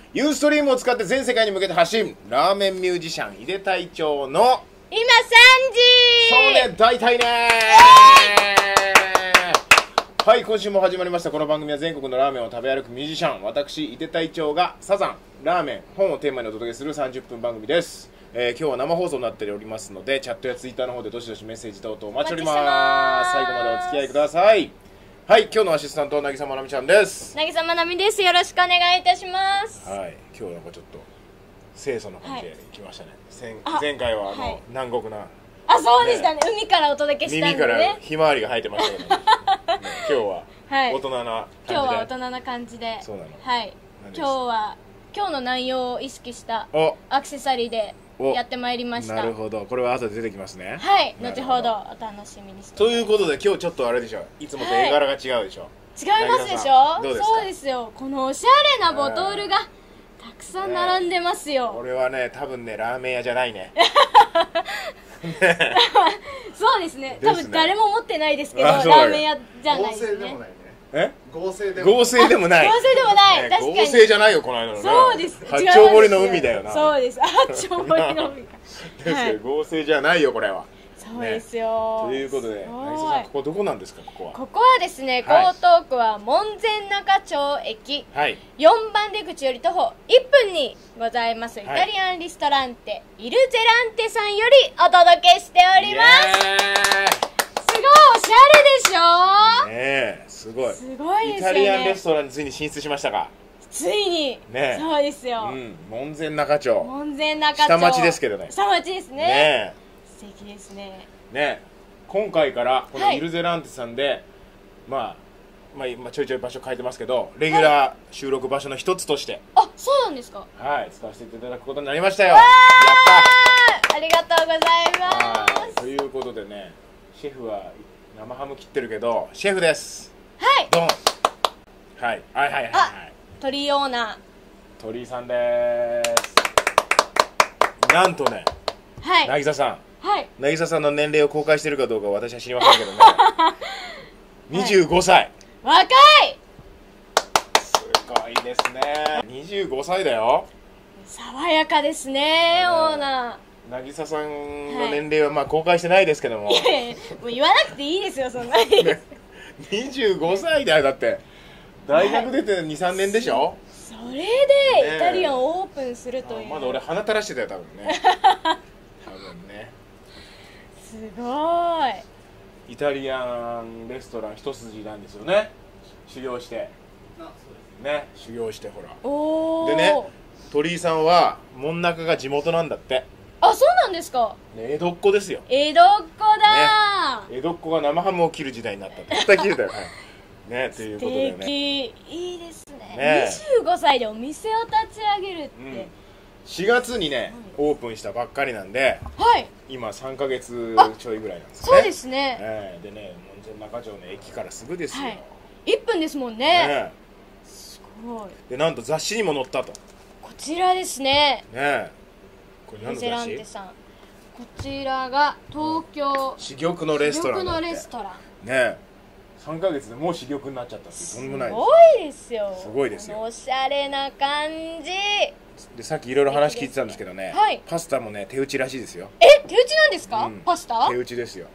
ユーストリームを使って全世界に向けて発信、ラーメンミュージシャン井出隊長の今3時。 そうね、大体ねはい、今週も始まりました。この番組は全国のラーメンを食べ歩くミュージシャン、私井出隊長がサザン、ラーメン、本をテーマにお届けする30分番組です。今日は生放送になっておりますので、チャットやツイッターの方でどしどしメッセージ等々お待ちしております。最後までお付き合いください。はい、今日のアシスタントは渚まなみちゃんです。 渚まなみです。よろしくお願いいたします。 はい、今日なんかちょっと清楚な感じで来ましたね。 はい、 前回ははい、 南国なそうでしたね。海からお届けしたんでね。 耳からひまわりが生えてましたけど、ね、今日は大人な感じで、 今日は大人な感じで、 そうなの、 はい、今日の内容を意識したアクセサリーでやってまいりました。 なるほど、これは後で出てきますね。 はい、後ほどお楽しみにして。 ということで今日ちょっとあれでしょ、いつもと絵柄が違うでしょ。 違いますでしょ。 どうですか。 そうですよ、このおしゃれなボトルがたくさん並んでますよ。 これはね、多分ね、ラーメン屋じゃないね。 そうですね、多分誰も持ってないですけど、ラーメン屋じゃないですね。 合成でもない。合成でもない。 確かに。 合成じゃないよ、この間のね。 そうです。 八丁堀の海だよな。 そうです。八丁堀の海。 ですけど合成じゃないよ、これは。 そうですよ。 ということで、渚さん、ここどこなんですか、ここは。 ここはですね、江東区は門前仲町駅4番出口より徒歩1分にございますイタリアンリストランテイルゼランテさんよりお届けしております。すごいおしゃれでしょ。 ねえ、すごい。 すごいですよね。 イタリアンレストランについに進出しましたか。 ついにね。そうですよ。 門前仲町。 門前仲町。 下町ですけどね。 下町ですね。素敵ですね。 ね、今回からこのイルゼランテさんで、まあちょいちょい場所変えてますけど、レギュラー収録場所の一つとして、 そうなんですか。 はい、使わせていただくことになりましたよ。 やったー、ありがとうございます。 ということでね、シェフは生ハム切ってるけどシェフです。 はい、 ドン。はいはいはいはい、 鳥オーナー鳥居さんです。なんとね、渚さん、渚さんの年齢を公開してるかどうか私は知りませんけどね。25歳。 若い。 すごいですね。25歳だよ。 爽やかですね、オーナー。渚さんの年齢はまあ公開してないですけども。 もう言わなくていいですよ、そんなに。 25歳だよ。だって大学出て 2,3 年でしょ。 それでイタリアンをオープンするという。 まだ俺鼻垂らしてたよ、多分ね。多分ね。 すごい。 イタリアンレストラン一筋なんですよね。修行してね、修行してほら。でね、鳥居さんは門中が地元なんだって。 そうなんですか。 江戸っ子ですよ。 江戸っ子だ。 江戸っ子が生ハムを切る時代になったって。絶対切るだよね。ということでね。 いいですね。25歳でお店を立ち上げるって。 4月にね、オープンしたばっかりなんで、今3ヶ月ちょいぐらいなんですね。 そうですね。 でね、門前仲町の駅からすぐですよ。 1分ですもんね。すごい。 で、なんと雑誌にも載ったと。 こちらですね。 これ何の雑誌？イルゼランテさん。 こちらが東京珠玉のレストラン。 珠玉のレストラン。 ね、3ヶ月でもう珠玉になっちゃったってとんでもないです。 すごいですよ。 すごいですよ。 おしゃれな感じ。 で、さっきいろいろ話聞いてたんですけどね、パスタもね、手打ちらしいですよ。 手打ちなんですか？パスタ？ 手打ちですよ。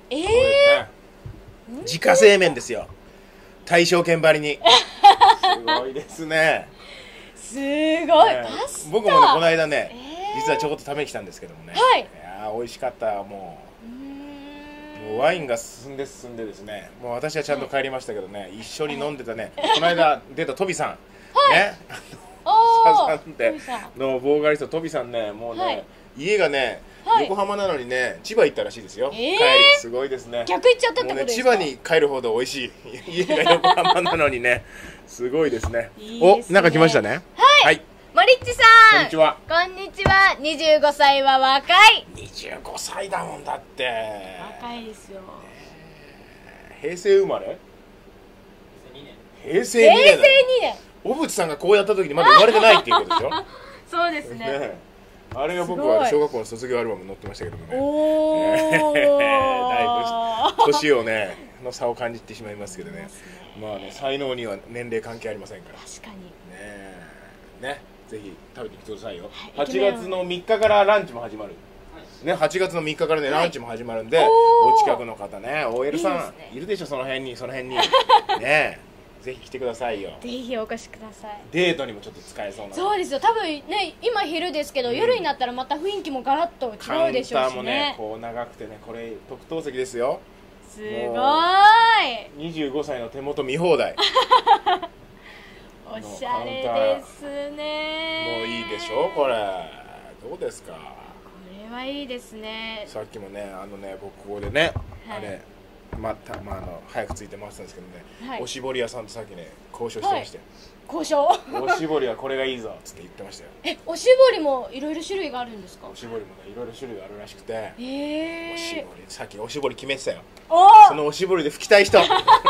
自家製麺ですよ。大正券張りに。すごいですね。 すごい。パスタ。 僕もね、この間ね、実はちょこっと食べに来たんですけどもね。いやー、美味しかった。もうワインが進んでですね、もう私はちゃんと帰りましたけどね、一緒に飲んでたね、この間出たトビさんね、サザンでのボーカリストトビさんね、もうね、家がね、横浜なのにね、千葉行ったらしいですよ。帰りすごいですね。 逆行っちゃったってことですか？ 千葉に帰るほど美味しい。家が横浜なのにね、すごいですね。お、なんか来ましたね。はい。 モリッチさん。 こんにちは。 こんにちは。25歳は若い。 25歳だもんだって。 若いですよ。 平成生まれ？平成2年。 平成2年。 小渕さんがこうやった時にまだ生まれてないっていうことでしょ。 そうですね。 あれが僕は小学校の卒業アルバムに載ってましたけどもね。だいぶ年をねの差を感じてしまいますけどね。まあね、才能には年齢関係ありませんから。 確かに。 ね。 ぜひ食べてきてくださいよ。8月の3日からランチも始まるね。8月の3日からね、ランチも始まるんで、お近くの方ね、OL さんいるでしょ、その辺にね、ぜひ来てくださいよ。 ぜひお越しください。 デートにもちょっと使えそうな。 そうですよ。多分ね、今昼ですけど、夜になったらまた雰囲気もガラッと違うでしょうしね。カウンターもね、こう長くてね、これ特等席ですよ。 すごーい。 25歳の手元見放題。 おしゃれですね。 もういいでしょこれ。どうですか。これはいいですね。 さっきもね、僕ここでね、早く着いて回ってたんですけどね、おしぼり屋さんとさっきね交渉してましたよ。 交渉。 おしぼりはこれがいいぞっつって言ってましたよ。 おしぼりもいろいろ種類があるんですか。 おしぼりもねいろいろ種類があるらしくて、おしぼりさっきおしぼり決めてたよ。そのおしぼりで拭きたい人ね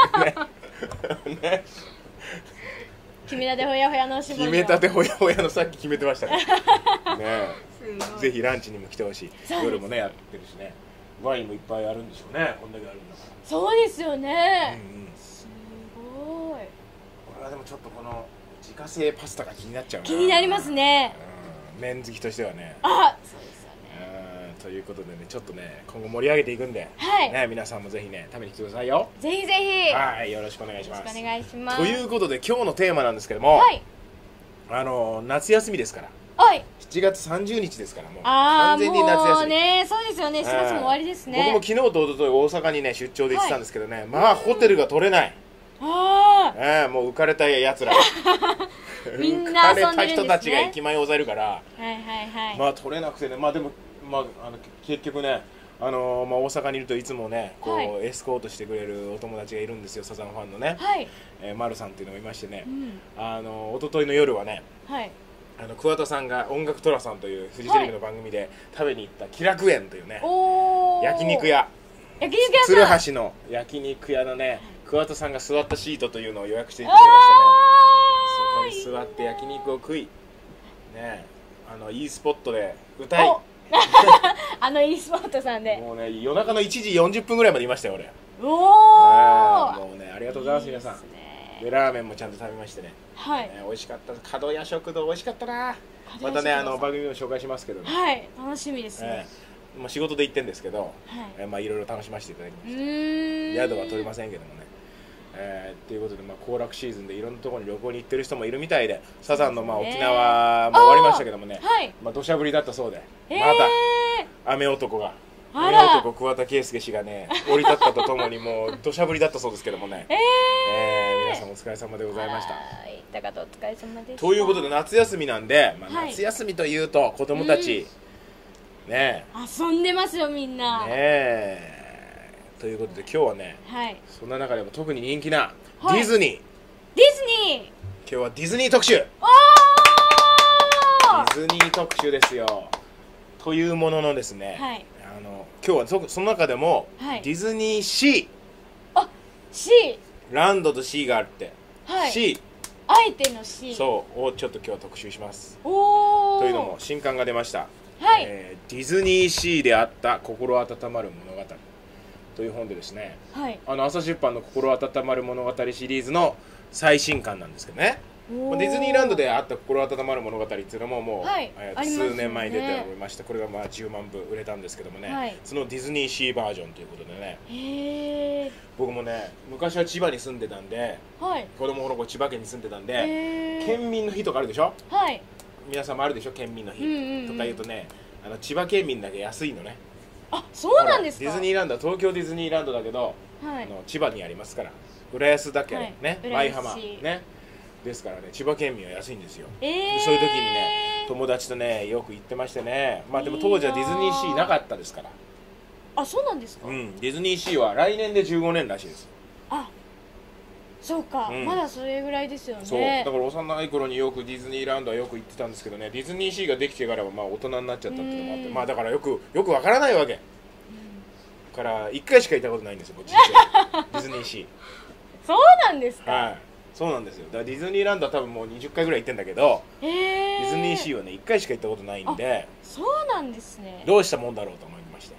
決めたてほやほやのおしぼり。 決めたてほやほやのさっき決めてましたね。ぜひランチにも来てほしい。夜もねやってるしね、ワインもいっぱいあるんでしょうね。こんだけあるんだから。 そうですよね。すごい。 俺はでもちょっとこの自家製パスタが気になっちゃうな。 気になりますね。 麺好きとしてはね。 そうですよね。ということでね、ちょっとね今後盛り上げていくんで、ね、皆さんもぜひね食べに来てくださいよ。 ぜひぜひ。 はい、よろしくお願いします。 よろしくお願いします。 ということで今日のテーマなんですけども、夏休みですから。7月30日ですからもう完全に夏休み。 もうね、そうですよね。7月も終わりですね。 僕も昨日と一昨日大阪にね出張で行ってたんですけどね、まあホテルが取れない。もう浮かれたやつらみんな遊んでるんですね。 浮かれた人たちが駅前を押さえるから、まあ取れなくてね、まあでも結局ね、大阪にいるといつもねこうエスコートしてくれるお友達がいるんですよ、サザンファンのね、丸さんっていうのがいましてね、一昨日の夜はね、桑田さんが音楽トラさんというフジテレビの番組で食べに行った喜楽園というね焼肉屋、鶴橋の焼肉屋のね桑田さんが座ったシートというのを予約していただきましてね、そこに座って焼肉を食いね、いいスポットで歌いいいスポットさんでもうね夜中の1時40分ぐらいまでいましたよ俺。もうねありがとうございます皆さん。でラーメンもちゃんと食べましてね、美味しかった。角屋食堂美味しかったな。またね番組も紹介しますけどね、 楽しみですね。 仕事で行ってんですけど、いろいろ楽しませていただきました。宿は取れませんけどもね、ということで行楽シーズンでいろんなところに旅行に行ってる人もいるみたいで、サザンの沖縄も終わりましたけどもね、土砂降りだったそうで、また雨男が雨男桑田佳祐氏がね降り立ったとともにもう土砂降りだったそうですけどもね、皆さんお疲れ様でございました。 お疲れ様でした。 ということで夏休みなんで、夏休みというと子供たちね遊んでますよみんな。 ということで今日はね、そんな中でも特に人気なディズニー、今日はディズニー特集。ディズニー特集ですよ。というもののですね、今日はその中でもディズニーシー、ランドとシーがあって、シーあえてのシーそうをちょっと今日は特集します。というのも新刊が出ました、ディズニーシーであった心温まる物語という本でですね、朝出版の心温まる物語シリーズの最新刊なんですけどね、ディズニーランドであった心温まる物語っていうのももう、数年前に出ておりまして、これが10万部売れたんですけどもね、そのディズニーシーバージョンということでね、僕もね昔は千葉に住んでたんで、子供の頃千葉県に住んでたんで、県民の日とかあるでしょ、皆さんもあるでしょ県民の日とか言うとね、千葉県民だけ安いのね。 そうなんですか。 ディズニーランドは東京ディズニーランドだけど、千葉にありますから、浦安だけね、舞浜ねですからね、千葉県民は安いんですよ。そういう時にね友達とねよく行ってましてね、でも当時はディズニーシーなかったですから。 そうなんですか。 ディズニーシーは来年で15年らしいです。 そうか、まだそれぐらいですよね。 そうだから幼い頃によくディズニーランドはよく行ってたんですけどね、ディズニーシーができてからは大人になっちゃったっていうのもあって、だからよくわからないわけから1回しか行ったことないんですよこっちディズニーシー。 そうなんですか。 そうなんですよ。だからディズニーランドは多分もう20回ぐらい行ってんだけど、ディズニーシーはね1回しか行ったことないんで。 そうなんですね。 どうしたもんだろうと思いまして、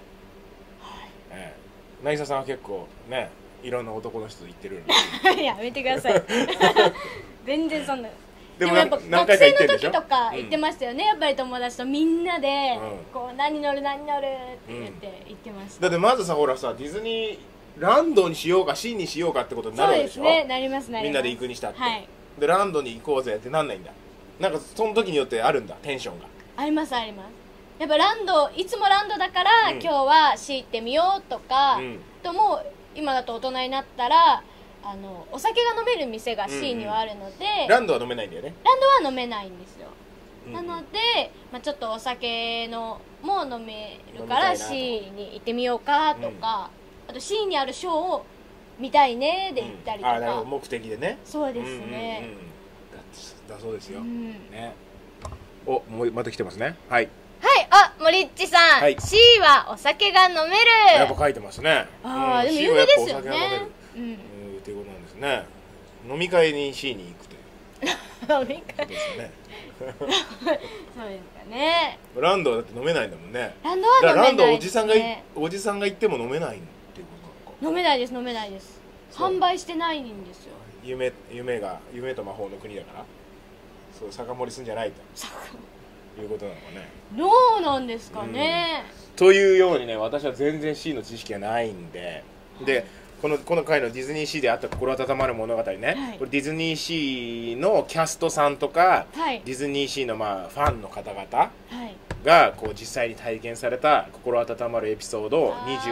渚さんは結構ねいろんな男の人と行ってるやめてください全然そんなでもやっぱ学生の時とか行ってましたよね、やっぱり友達とみんなでこう何乗る何乗るって言って行ってました。 だってまずさ、ほらさ、ディズニーランドにしようかシーにしようかってことになるわけでしょ。 そうですね、なりますなります。 みんなで行くにしたって、でランドに行こうぜってなんないんだ。なんかその時によってあるんだ、テンションが。 ありますあります。やっぱランド、いつもランドだから、今日はシー行ってみようとか、とも今だと大人になったらお酒が飲める店が C にはあるので、 ランドは飲めないんだよね。 ランドは飲めないんですよ、なので、ちょっとお酒のも飲めるから C に行ってみようかとか、あと C にあるショーを見たいねで行ったりとか、 なるほど、目的でね。 そうですね、 だそうですよ、ね。お、もうまた来てますね。はい、 あ、モリッチさん、C はお酒が飲める。 やっぱ書いてますね。 でも有名ですよね。 っていうことなんですね。飲み会に C に行くという。 飲み会ですね。 そうですかね。 ランドはだって飲めないんだもんね。 ランドは飲めないですね。 ランドはおじさんが行っても飲めないっていうことなのか。 飲めないです飲めないです。販売してないんですよ。 夢と魔法の国だから。そう酒盛りすんじゃないと。いうことなのかね。 どうなんですかね。 というようにね、私は全然 C の知識がないんで、この回のディズニーシーであった心温まる物語ね、これディズニーシーのキャストさんとか、ディズニーシーのファンの方々がこう実際に体験された心温まるエピソードを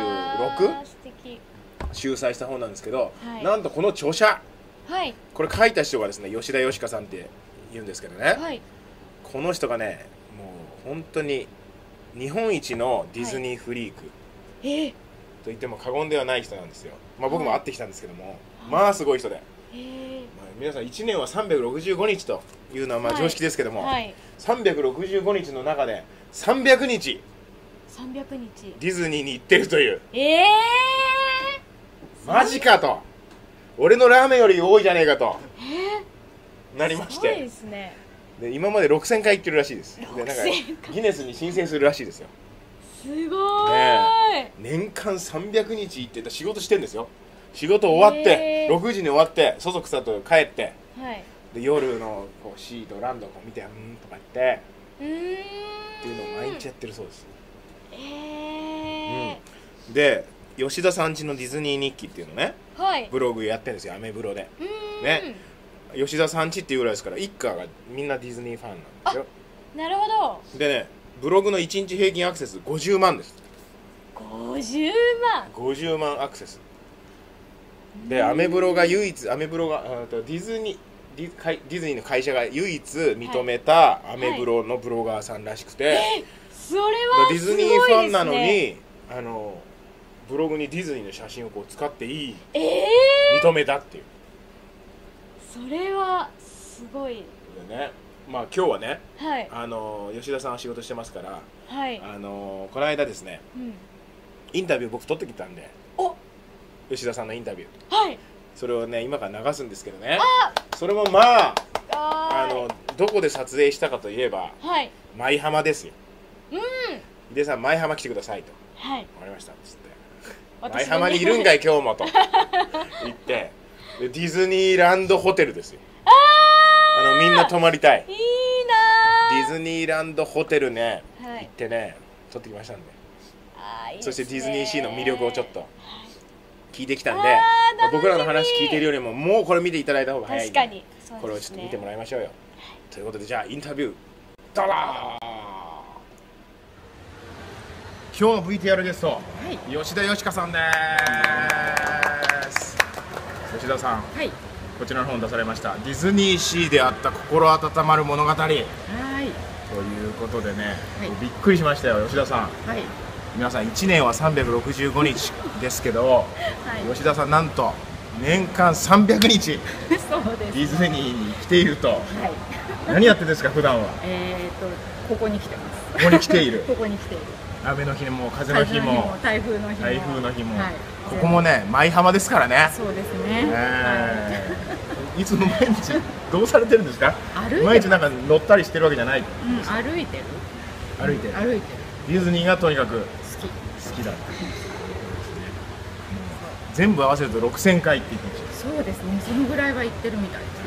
26集載した本なんですけど、なんとこの著者、これ書いた人がですね、吉田よしかさんって言うんですけどね、この人がね、もう本当に日本一のディズニーフリーク、と言っても過言ではない人なんですよ。僕も会ってきたんですけども、すごい人で、皆さん1年は365日というのは常識ですけども、365日の中で300日ディズニーに行ってるという、マジかと、俺のラーメンより多いじゃねえかとなりまして、で今まで6000回行ってるらしいです。でなんかギネスに申請するらしいですよ。 すごい、 年間300日行ってた、仕事してんですよ。仕事終わって6時に終わってそそくさと帰って、で夜のこうシーとランドを見てとか言ってっていうのを毎日やってるそうです。で吉田さんちのディズニー日記っていうのね、ブログやってるんですよ、アメブロでね。吉田さんちっていうぐらいですから、一家がみんなディズニーファンなんですよ。 なるほど。 でね、ブログの1日平均アクセス50万です。50万アクセスで、アメブロが唯一、ディズニーの会社が唯一認めたアメブロのブロガーさんらしくて、 それはディズニーファンなのにブログにディズニーの写真をこう使っていい、認めたっていう。 それはすごいでね、今日はね、吉田さんは仕事してますから、この間ですね、インタビュー僕取ってきたんで、吉田さんのインタビュー、それをね今から流すんですけどね、それもどこで撮影したかといえば、舞浜ですよ。井出さん、舞浜来てくださいと。わかりましたっつって、舞浜にいるんかい今日もと言って、ディズニーランドホテルですよ。みんな泊まりたい。いいな。ディズニーランドホテルね、行ってね、撮ってきましたんで。そしてディズニーシーの魅力をちょっと聞いてきたんで、僕らの話聞いてるよりももうこれ見ていただいた方が早いんで、これをちょっと見てもらいましょうよ。ということで、じゃあインタビューどうぞ。今日の VTR ゲスト、吉田よしかさんです。吉田さん、こちらの本出されましたディズニーシーであった心温まる物語、ということでね、びっくりしましたよ。吉田さん、皆さん1年は365日ですけど、吉田さんなんと年間300日ディズニーに来ていると。何やってるんですか普段は。 ここに来てます。 ここに来ているここに来ている。 雨の日も風の日も台風の日も、 ここもね舞浜ですからね。 そうですね。 いつも毎日どうされてるんですか。毎日なんか乗ったりしてるわけじゃない。 歩いてる。 ディズニーがとにかく好きだ。全部合わせると6000回って言ってました。 そうですね。そのぐらいは行ってるみたいですね。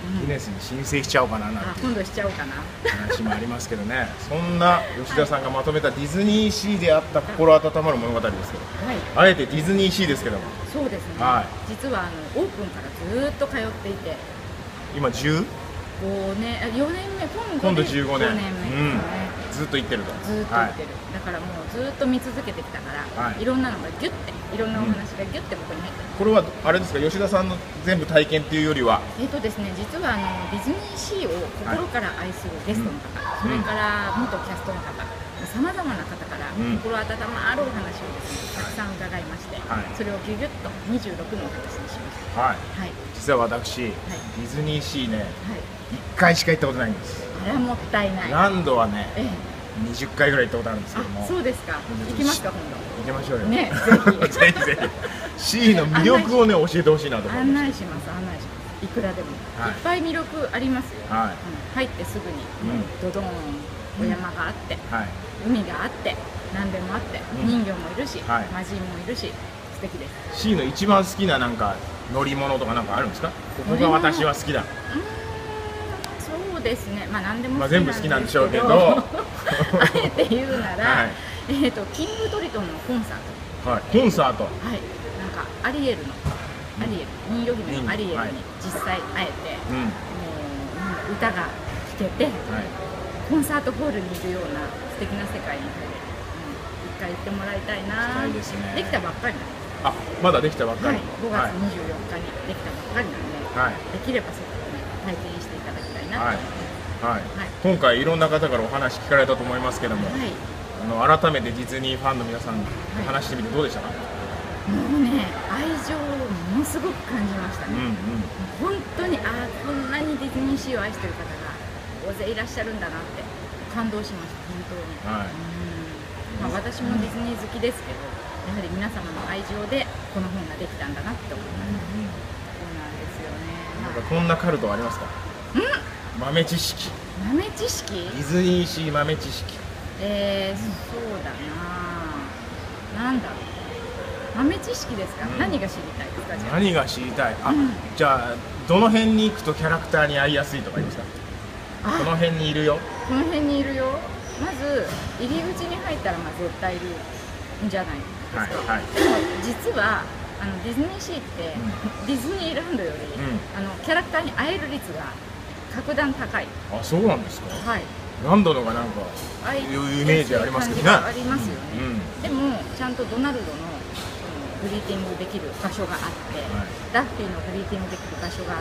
ギネスに申請しちゃおうかななんて今度しちゃおうかな話もありますけどね。そんな吉田さんがまとめたディズニーシーであった心温まる物語ですけど、あえてディズニーシーですけども、 そうですね、実はオープンからずっと通っていて、 今15 年、4年目、 今度15年、ずっと行ってると、 ずっと行ってる、だからもうずっと見続けてきたから、いろんなのがギュッて、いろんなお話がギュッてここに入ってる。 これはあれですか、吉田さんの全部体験っていうよりは、 ですね、実はディズニーシーを心から愛するゲストの方、それから元キャストの方、さまざまな方から心温まるお話をですね、たくさん伺いまして、それをギュギュッと26のお話にしました。 実は私、ディズニーシーね、1回しか行ったことないんです。 あら、もったいない。 ランドはね、20回ぐらい行ったことあるんですけども。 そうですか。行きますか、今度。 行きましょうよ。 ね、 ぜひぜひ。シーの魅力をね、教えてほしいなと思います。 案内します、案内します。いくらでも。いっぱい魅力ありますよ。入ってすぐに、ドドーン、お山があって、海があって、何でもあって、人魚もいるし、魔人もいるし、素敵です。 シーの一番好きななんか乗り物とかなんかあるんですか？ここが私は好きだ。 そうですね、まあ何でも全部好きなんでしょうけど、 あえて言うなら、キングトリトンのコンサート。 コンサート。 なんかアリエルの人魚姫のアリエルに実際会えて、もう歌が聴けて、コンサートホールにいるような素敵な世界に一回行ってもらいたいな。できたばっかりなんです。 まだできたばっかり。 5月24日にできたばっかりなんで、できればそこで体験していただきたいなと。 今回いろんな方からお話聞かれたと思いますけども、改めてディズニーファンの皆さんと話してみてどうでしたか？ もうね、愛情をものすごく感じましたね。本当にこんなにディズニーシーを愛している方が大勢いらっしゃるんだなって感動しました、本当に。私もディズニー好きですけど、やはり皆様の愛情でこの本ができたんだなって思います。そうなんですよね。 なんかこんなカルトありますか？豆知識。 豆知識？ ディズニーシー豆知識。 そうだな。なんだろう。豆知識ですか？何が知りたいですか？ 何が知りたい？じゃあどの辺に行くとキャラクターに会いやすいとか言いますか？この辺にいるよ。 この辺にいるよ。まず入り口に入ったら絶対いるんじゃないですか。でも実はディズニーシーってディズニーランドよりキャラクターに会える率が格段高い。 そうなんですか？ランドのがなんかいうイメージありますけどね。 ありますよね。でもちゃんとドナルドのグリーティングできる場所があって、ダッフィーのグリーティングできる場所があって、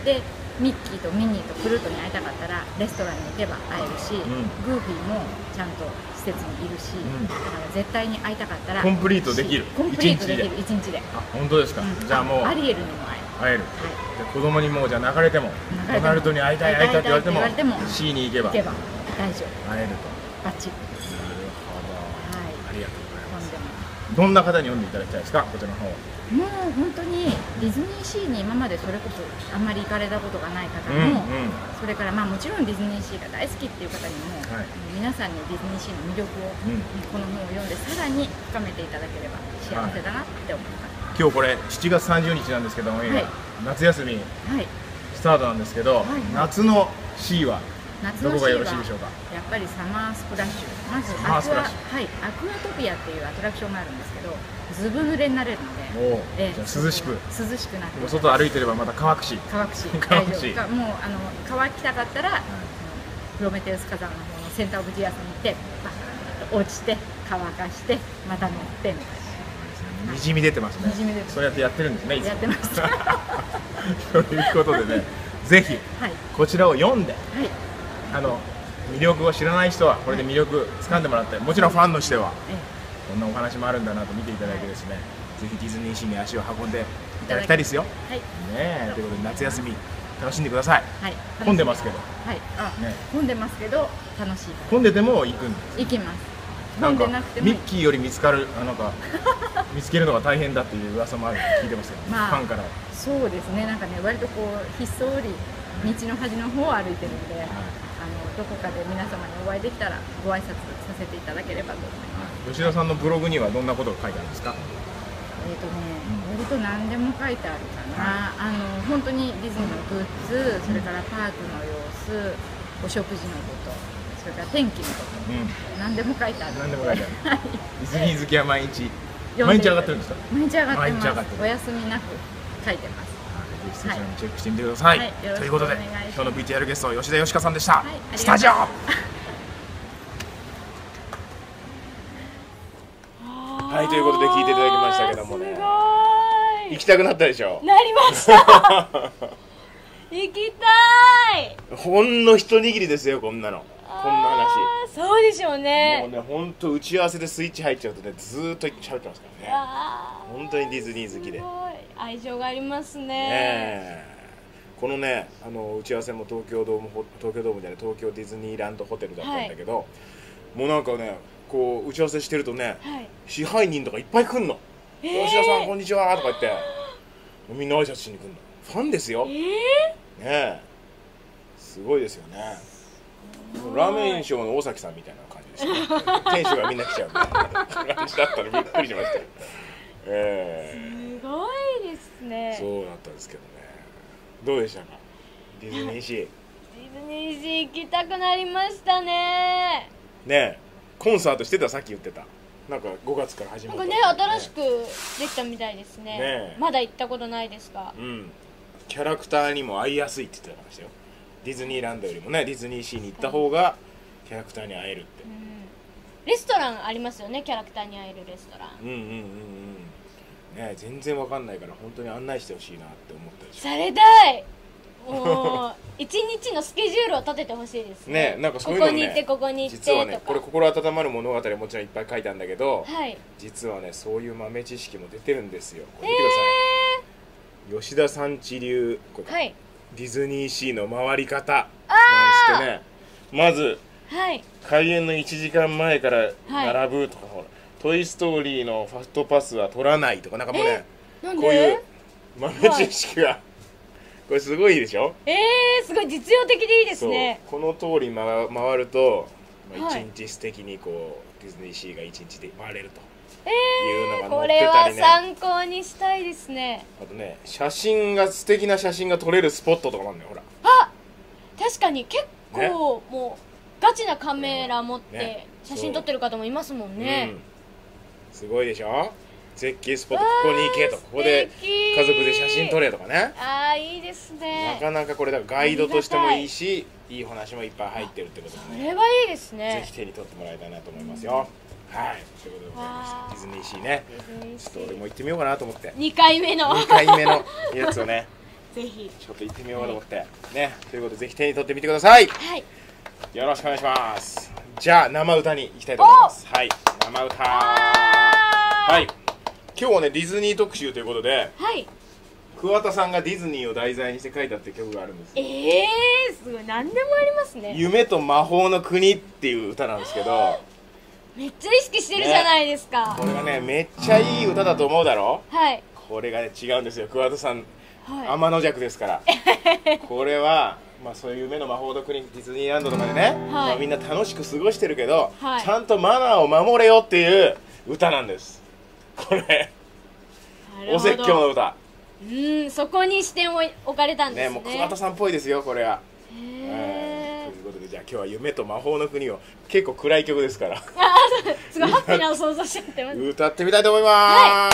でミッキーとミニーとプルートに会いたかったらレストランに行けば会えるし、グーフィーもちゃんと施設にいるし、だから絶対に会いたかったらコンプリートできる。 コンプリートできる1日で。 本当ですか？じゃあもうアリエルにも会える。子供にもうじゃあ流れてもドナルドに会いたい会いたいって言われても C に行けば大丈夫。 会えると。 バッチリ。 なるほど。ありがとうございます。 とんでもない。 どんな方に読んでいただきたいですか、こちらの方。 もう本当にディズニーシーに今までそれこそあんまり行かれたことがない方も、それからもちろんディズニーシーが大好きっていう方にも、皆さんにディズニーシーの魅力を、この本を読んでさらに深めていただければ幸せだなって思います。 今日これ7月30日なんですけども、夏休みスタートなんですけど、夏のシーはどこがよろしいでしょうか？ やっぱりサマースプラッシュ。まずアクアトピアっていうアトラクションがあるんですけど、ずぶ濡れになれるので、 涼しくなって外歩いてればまた乾くし大丈夫。もう乾きたかったらプロメテウス火山の方のセンターオブジアスに行ってバーッと落ちて乾かしてまた乗ってみたいな。 にじみ出てますね。そうやってやってるんですね。 やってます。 ということでね、ぜひこちらを読んで、魅力を知らない人はこれで魅力掴んでもらって、もちろんファンの人はこんなお話もあるんだなと見ていただいてですね、ぜひディズニーシーに足を運んでいただきたいですよ。ね、ということで夏休み楽しんでください。混んでますけど。 混んでますけど楽しい。 混んでても行くんです。 行きます。 なんかミッキーより見つけるのが大変だっていう噂もあるって聞いてますよ。ファンからは。 そうですね。なんかね、割とこうひっそり道の端の方を歩いてるんで。どこかで皆様にお会いできたらご挨拶させていただければと思います。 吉田さんのブログにはどんなことが書いてあるんですか？ 割と何でも書いてあるかな。本当にディズニーのグッズ、それからパークの様子、お食事のこと、それから天気のこと、何でも書いてある。 何でも書いてある。ディズニー好きは毎日上がってるんですか？ 毎日上がってます。お休みなく書いてます。 ぜひそちらもチェックしてみてください。ということで今日の VTR ゲスト吉田よしかさんでした。スタジオ。はい、ということで聞いていただきましたけどもね、行きたくなったでしょ。 なりました行きたい。 ほんの一握りですよ、こんなの、こんな話。 そうでしょうね。 もうね、本当打ち合わせでスイッチ入っちゃうとね、ずーっと喋ってますからね。本当にディズニー好きで愛情がありますね。 このね、打ち合わせも東京ドームじゃない、東京ディズニーランドホテルだったんだけど、もうなんかね、こう打ち合わせしてるとね、支配人とかいっぱい来んの。吉田さんこんにちはとか言ってみんな挨拶しに来るの。ファンですよ。ねえ、すごいですよね。ラーメンショーの大崎さんみたいな感じですね。店主がみんな来ちゃうみたいな感じだったのびっくりしましたよ。 すごいですね。 そうだったんですけどね。どうでしたか、ディズニーシー。 ディズニーシー行きたくなりましたね。 ねえ、コンサートしてた、さっき言ってた。なんか5月から始まった、 なんかね、新しくできたみたいですね。まだ行ったことないですが、 キャラクターにも会いやすいって言ってましたよ。ディズニーランドよりもね、ディズニーシーに行った方がキャラクターに会えるって。 レストランありますよね、キャラクターに会えるレストラン。 ね、全然わかんないから本当に案内してほしいなって思ったでしょ。 されたい。もう一日のスケジュールを立ててほしいですね。 なんかそういうのね、 ここに行ってここに行って実はね、これ心温まる物語もちろんいっぱい書いたんだけど、 はい、 実はね、そういう豆知識も出てるんですよ。これ見てください。吉田さんち流、これ、はい、ディズニーシーの回り方なんしてね、まず、はい、開園の1時間前から並ぶとか、ほらトイ・ストーリーのファストパスは取らないとか、なんかもうね、こういう豆知識が、これすごいでしょ。 すごい実用的でいいですね。 この通り回ると、1日素敵にこうディズニーシーが1日で回れるというのが載ってたりね。 これは参考にしたいですね。 あとね、素敵な写真が撮れるスポットとかもあるんだよ、ほら。 あ、確かに結構もうガチなカメラ持って写真撮ってる方もいますもんね。 すごいでしょ。絶景スポット、ここに行けと、ここで家族で写真撮れとかね。 いいですね。 なかなかこれだからガイドとしてもいいし、いい話もいっぱい入ってるってことでね、 それはいいですね。 ぜひ手に取ってもらいたいなと思いますよ。はい、ということでございました。ディズニーシーね、ちょっと俺も行ってみようかなと思って、 2回目のやつをねぜひちょっと行ってみようかと思ってね。ということでぜひ手に取ってみてください。はい、よろしくお願いします。じゃあ生歌に行きたいと思います。はい、生歌。はい、今日はねディズニー特集ということで、桑田さんがディズニーを題材にして書いたっていう曲があるんです。 すごい、何でもありますね。 夢と魔法の国っていう歌なんですけど、 めっちゃ意識してるじゃないですか。 これがね、めっちゃいい歌だと思うだろ。 はい。 これがね、違うんですよ。桑田さん、天の弱ですからこれはまあそういう夢の魔法の国、ディズニーランドとかでね、まあみんな楽しく過ごしてるけど、ちゃんとマナーを守れよっていう歌なんです。これお説教の歌。 そこに視点を置かれたんですね。 もう桑田さんっぽいですよ、これは。ということで、じゃあ今日は夢と魔法の国を、結構暗い曲ですからすごいハッピーなを想像しちゃってます。 歌ってみたいと思います。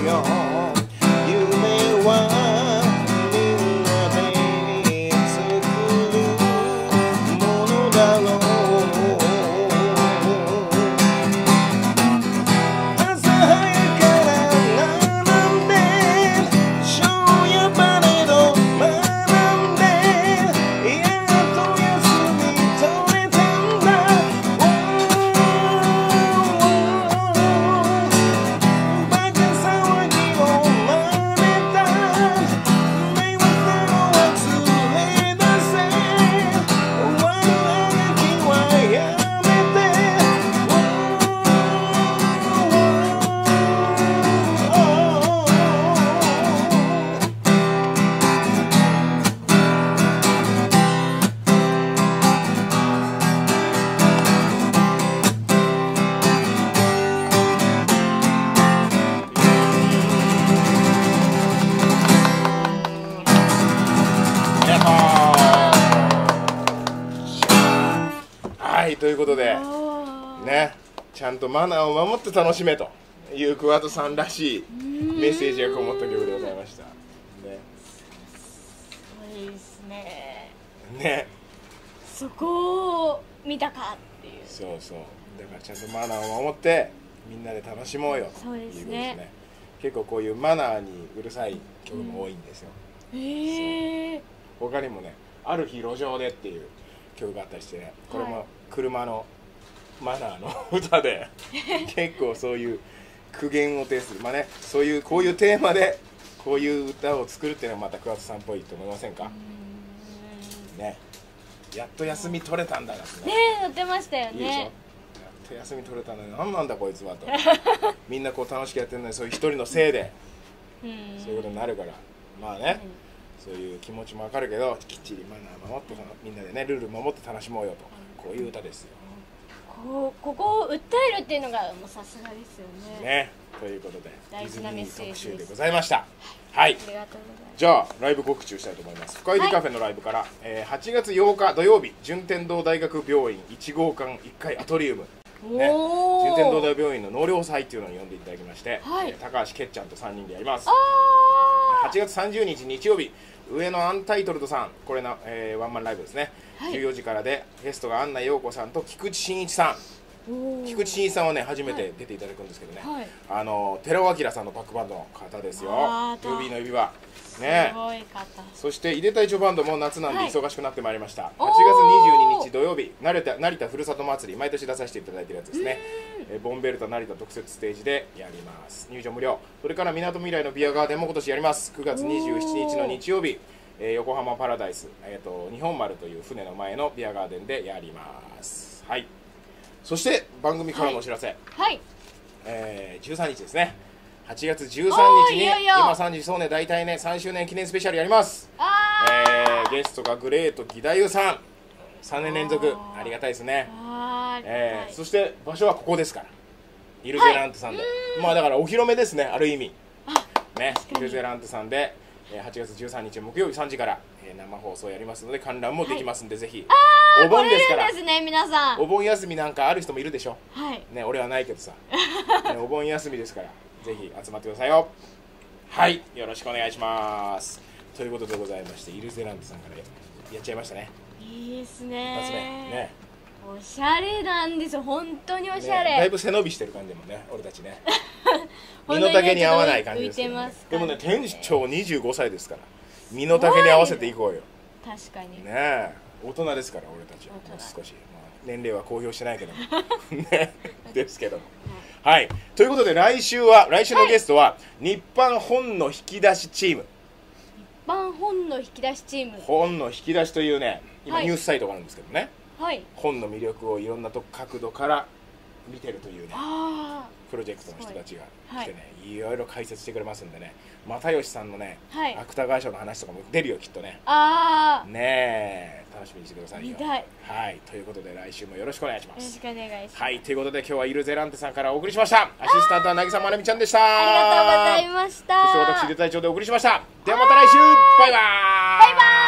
よ夢はみんなで作るものだろう朝早から並んでショーやバレエを学んでやっと休み取れたんだバカ騒ぎを真似た迷惑なのは連れ出せ悪あがきはやめてはい、ということでね、ちゃんとマナーを守って楽しめという桑田さんらしいメッセージがこもった曲でございましたね。 そうですね。 ね、 そこを見たかっていう。 そうそう、だからちゃんとマナーを守ってみんなで楽しもうよとそういうことですですねね。結構こういうマナーにうるさい曲も多いんですよ。他にもね、ある日路上でっていう曲があったりしてね、これも車のマナーの歌で結構そういう苦言を呈する、まあね、そういうこういうテーマでこういう歌を作るっていうのはまた桑田さんっぽいと思いませんかね。やっと休み取れたんだなってねえ、乗ってましたよいいでしょ。やっね。 と休み取れたのに何なんだこいつはとみんなこう楽しくやってるのにそういう一人のせいでそういうことになるから、まあね、そういう気持ちもわかるけど、きっちりマナー守ってみんなでねルール守って楽しもうよと、こういう歌ですよここを訴えるっていうのがもうさすがですよね。 ね。ということで大事なメッセージです。 ディズニー特集でございました。はい、 ありがとうございます。 じゃあライブ告知をしたいと思います。深入りカフェのライブから、8月8日土曜日、順天堂大学病院1号館1階アトリウム、ね、順天堂大病院の納涼祭っていうのに呼んでいただきまして、 はい、 高橋けっちゃんと3人でやります。8月30日日曜日、上野アンタイトルドさん、これな、ワンマンライブですね、はい、14時からでゲストが安奈陽子さんと菊池真一さん。菊池真一さんはね初めて出ていただくんですけどね、はい、寺尾明さんのバックバンドの方ですよ。ルビーの指輪ね。すごい方。そして井出隊長バンドも夏なんで忙しくなってまいりました。はい、8月22日土曜日、成田ふるさと祭り、毎年出させていただいてるやつですね。ボンベルタ成田特設ステージでやります。入場無料。それからみなとみらいのビアガーデンも今年やります。9月27日の日曜日、横浜パラダイス、日本丸という船の前のビアガーデンでやります。はい。そして番組からのお知らせ、はい、13日ですね、8月13日に今3時そうね大体ね3周年記念スペシャルやります。ゲストがグレート義太夫さん、3年連続ありがたいですね。そして場所はここですから、イルゼランテさんで、まあだからお披露目ですね、ある意味ね。イルゼランテさんで8月13日木曜日3時から生放送やりますので観覧もできますんで、ぜひ。お盆ですから、 皆さんお盆休みなんかある人もいるでしょ、はいね、俺はないけどさ、ね、お盆休みですからぜひ集まってくださいよ。はい、よろしくお願いします。ということでございまして、イルゼランテさんからやっちゃいましたね。 いいですね。 一発目ね、 おしゃれなんですよ、本当におしゃれ、 ね、だいぶ背伸びしてる感じもね、俺たちね身の丈に合わない感じですけど、ね、でもね店長25歳ですから身の丈に合わせていこうよ。 確かにね、大人ですから俺たちは。もう少し、まあ、年齢は公表してないけどもね、ですけども、はい、ということで来週のゲストは、日版本の引き出しチーム。 日版本の引き出しチーム、 本の引き出しというね、今ニュースサイトがあるんですけどね、 はい、 本の魅力をいろんな角度から見てるというねプロジェクトの人たちが来てね、いろいろ解説してくれますんでね、又吉さんのね、芥川賞の話とかも出るよきっとね。ねえ、楽しみにしてくださいよ。はい、ということで来週もよろしくお願いします。 よろしくお願いします。 はい、ということで今日はイルゼランテさんからお送りしました。アシスタントは渚まなみちゃんでした。 ありがとうございました。 そして私、井出隊長でお送りしました。ではまた来週、バイバーイ。 バイバーイ。